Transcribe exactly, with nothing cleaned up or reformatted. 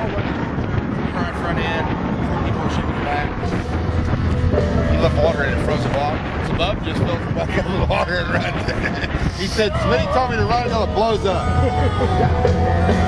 Front, front end, people shipping it back. He left water in it, froze it off. It's above, just filled it back up with water and run. He said, Smitty told me to run until it blows up.